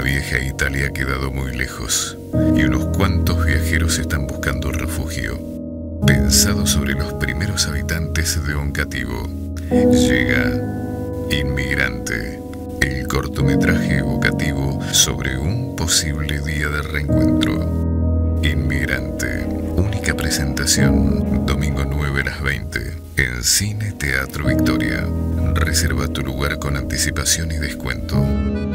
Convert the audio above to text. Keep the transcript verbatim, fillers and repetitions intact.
vieja Italia ha quedado muy lejos y unos cuantos viajeros están buscando refugio. Pensado sobre los primeros habitantes de Oncativo, llega Inmigrante, el cortometraje evocativo sobre un posible día de reencuentro. Inmigrante, única presentación, domingo nueve a las veinte, en Cine Teatro Victoria. Reserva tu lugar con anticipación y descuento.